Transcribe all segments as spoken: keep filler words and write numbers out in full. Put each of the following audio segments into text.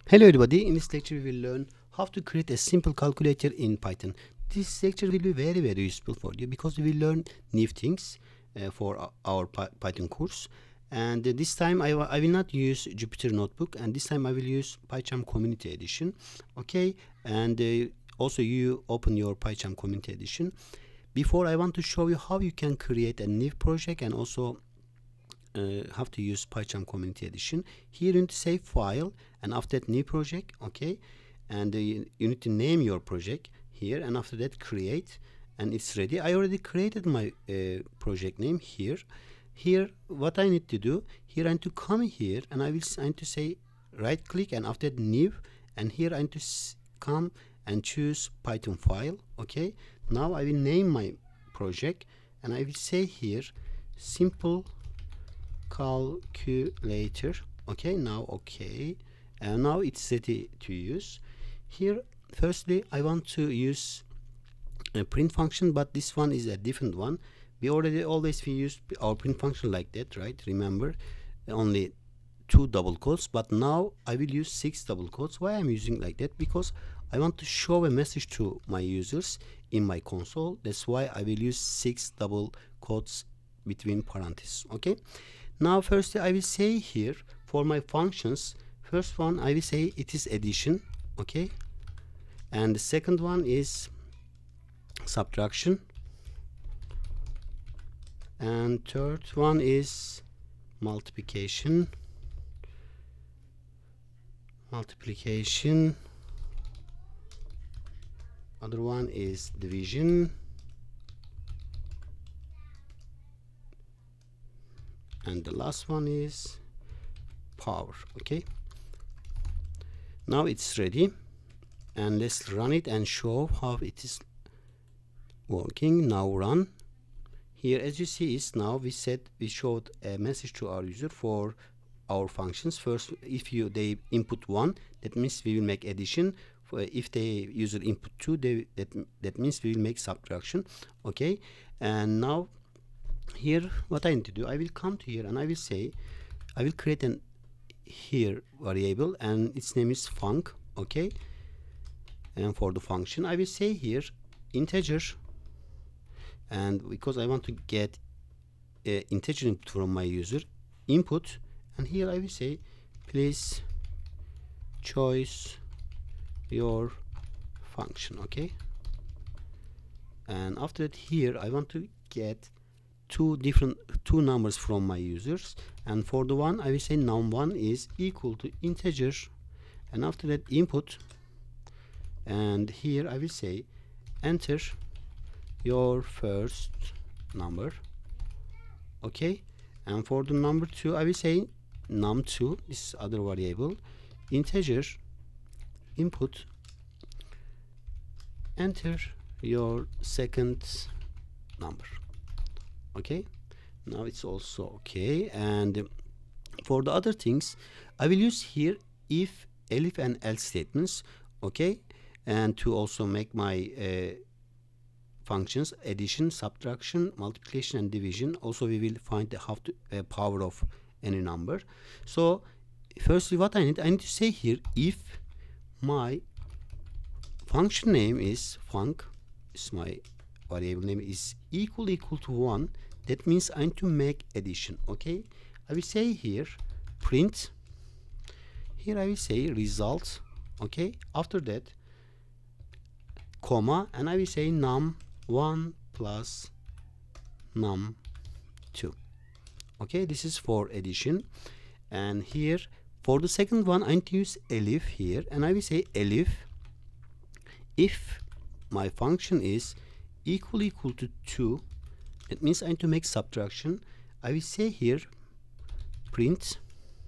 Hello everybody, in this lecture we will learn how to create a simple calculator in Python. This lecture will be very very useful for you because we will learn new things uh, for our Python course. And uh, this time I, I will not use Jupyter Notebook, and this time I will use PyCharm Community Edition. Okay, and uh, also you open your PyCharm Community Edition. Before, I want to show you how you can create a new project and also Uh, have to use PyCharm Community Edition. Here you need to save file, and after that new project, okay, and uh, you need to name your project here, and after that create, and it's ready. I already created my uh, project name here. Here what I need to do, here I need to come here, and I will I need to say right click, and after that new, and here I need to come and choose Python file. Okay, now I will name my project, and I will say here simple calculator. Okay, now okay, and now it's ready to use. Here firstly I want to use a print function, but this one is a different one. We already always we use our print function like that, right? Remember, only two double quotes, but now I will use six double quotes. Why I'm using like that? Because I want to show a message to my users in my console. That's why I will use six double quotes between parentheses. Okay, now firstly I will say here for my functions, first one I will say it is addition, okay, and the second one is subtraction, and third one is multiplication multiplication other one is division, and the last one is power. Okay, now it's ready, and let's run it and show how it is working. Now run. Here as you see is now we said we showed a message to our user for our functions. First, if you they input one, that means we will make addition. For if they user input two, they that that means we will make subtraction. Okay, and now here what I need to do, I will come to here and I will say I will create an here variable, and its name is func. Okay, and for the function I will say here integer, and because I want to get uh, integer input from my user input, and here I will say please choose your function. Okay, and after that here I want to get two different two numbers from my users, and for the one I will say num one is equal to integer, and after that input, and here I will say enter your first number. Okay, and for the number two I will say num two, this other variable, integer input, enter your second number. Okay, now it's also okay. And for the other things I will use here if, elif and else statements. Okay, and to also make my uh, functions addition, subtraction, multiplication and division. Also we will find the how to uh, power of any number. So firstly what I need I need to say here if my function name is func, is my variable name is equal equal to one, that means I need to make addition. Okay, I will say here print, here I will say result. Okay, after that comma, and I will say num one plus num two. Okay, this is for addition. And here for the second one I need to use elif here, and I will say elif if my function is equal equal to two, it means I need to make subtraction. I will say here print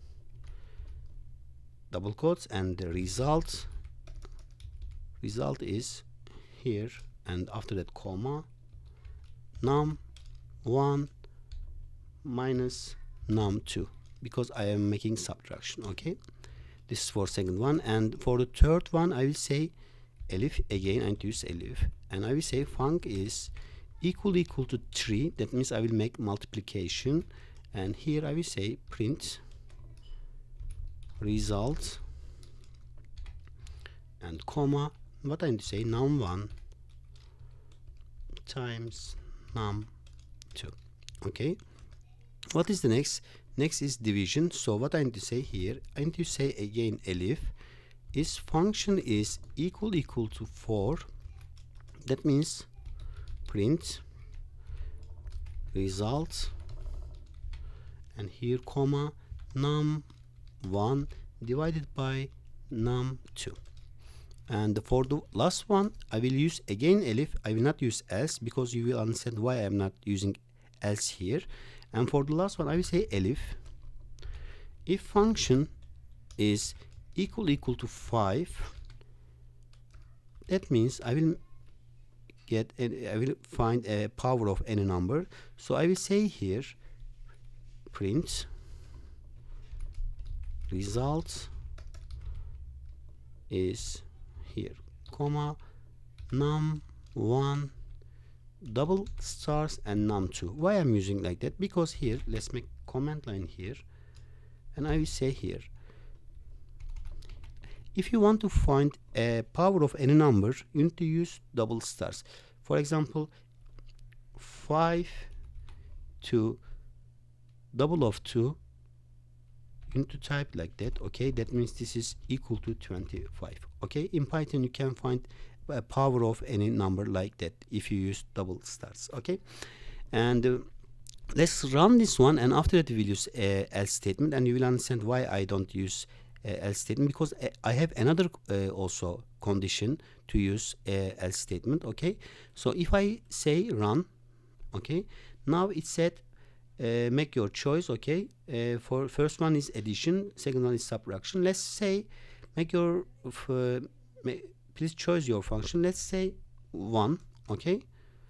double quotes, and the result result is here, and after that comma num one minus num two, because I am making subtraction. Okay, this is for second one. And for the third one I will say elif again, I need to use elif, and I will say func is equal equal to three, that means I will make multiplication, and here I will say print result and comma, what I need to say, num one times num two. Okay, what is the next? Next is division. So what I need to say here, I need to say again elif is function is equal equal to four. That means print result, and here comma num one divided by num two. And for the last one, I will use again elif. I will not use else, because you will understand why I am not using else here. And for the last one, I will say elif if function is equal equal to five. That means I will get I will find a power of any number. So I will say here print result is here comma num one double stars and num two. Why I'm using like that? Because here, let's make comment line here, and I will say here, if you want to find a power of any number, you need to use double stars. For example, five to double of two, you need to type like that. Okay, that means this is equal to twenty-five. Okay, in Python you can find a power of any number like that if you use double stars. Okay, and uh, let's run this one, and after that we will use uh, else statement, and you will understand why I don't use uh, else statement, because uh, I have another uh, also condition to use uh, else statement. Okay, so if I say run, okay, now it said uh, make your choice. Okay, uh, for first one is addition, second one is subtraction. Let's say make your uh, make, please choose your function. Let's say one. Okay,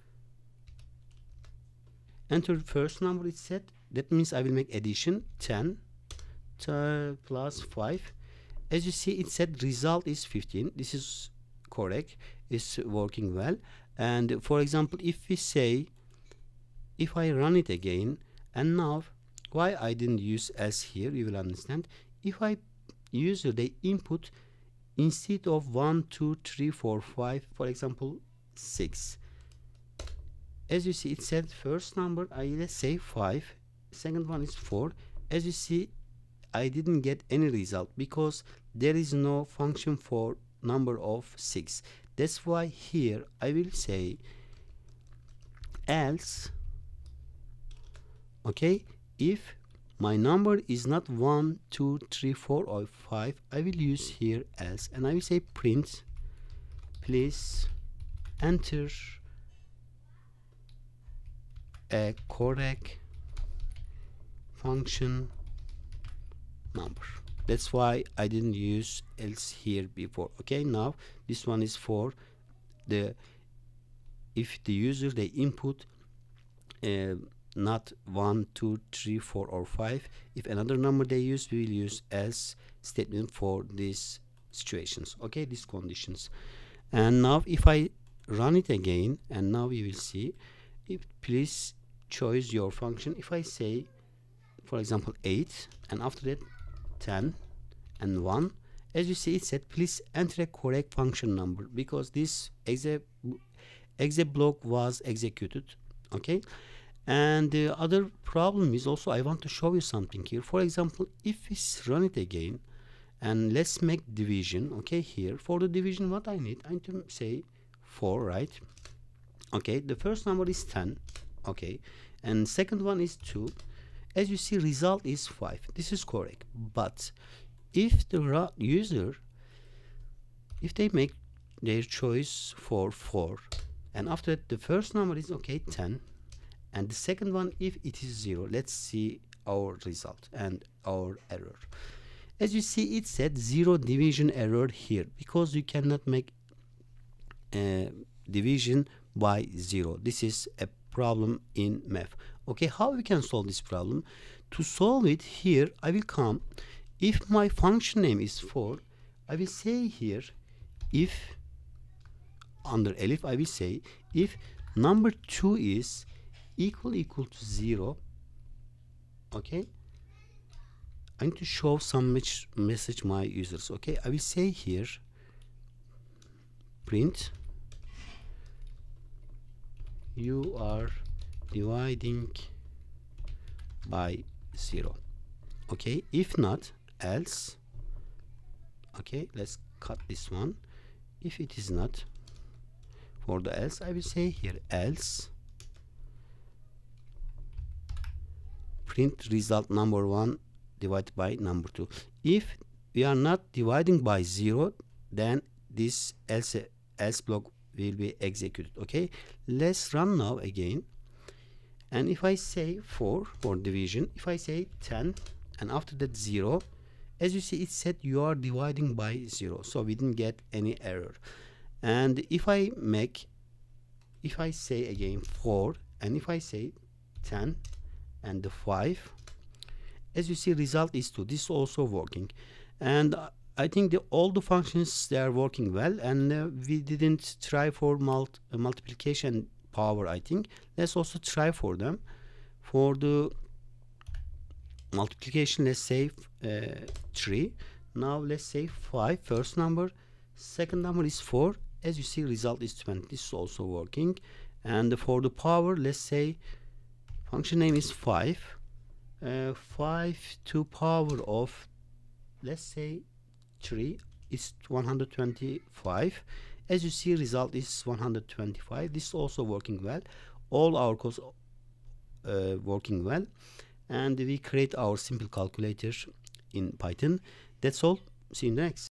enter first number it said. That means I will make addition ten plus five. As you see, it said result is fifteen. This is correct, it's working well. And for example, if we say, if I run it again, and now why I didn't use else here, you will understand. If I use the input instead of one two three four five, for example six, as you see it said first number, I let's say five, second one is four. As you see, I didn't get any result because there is no function for number of six. That's why here I will say else, okay, if my number is not one two three four or five, I will use here else, and I will say print please enter a correct function number. That's why I didn't use else here before. Okay, now this one is for the if the user they input uh, not one two three four or five, if another number they use, we will use else statement for these situations. Okay, these conditions. And now if I run it again, and now you will see, if please choose your function. If I say for example eight, and after that ten and one, as you see it said please enter a correct function number, because this exe exe block was executed. Okay, and the other problem is also, I want to show you something here. For example, if we run it again and let's make division. Okay, here for the division what I need, I need to say four, right? Okay, the first number is ten. Okay, and second one is two. As you see, result is five. This is correct. But if the user, if they make their choice for four, and after that the first number is okay ten, and the second one if it is zero, let's see our result and our error. As you see, it said zero division error here, because you cannot make uh, division by zero. This is a problem in math. Okay, how we can solve this problem? To solve it, here I will come, if my function name is four, I will say here if under elif I will say if number two is equal equal to zero. Okay, I need to show some message my users. Okay, I will say here print you are dividing by zero. Okay, if not, else. Okay, let's cut this one. If it is not, for the else, I will say here else print result number one divided by number two. If we are not dividing by zero, then this else else block will be executed. Okay, let's run now again, and if I say four for division, if I say ten and after that zero, as you see, it said you are dividing by zero, so we didn't get any error. And if I make if I say again four, and if I say ten and the five, as you see, result is two. This is also working, and I think the, all the functions, they are working well, and uh, we didn't try for mult uh, multiplication power. I think let's also try for them. For the multiplication, let's say uh, three. Now let's say five, first number, second number is four. As you see, result is twenty. This is also working. And for the power, let's say function name is five. Uh, five to power of, let's say three is one hundred twenty-five. As you see, result is one hundred twenty-five. This is also working well. All our codes uh, working well, and we create our simple calculator in Python. That's all. See you next.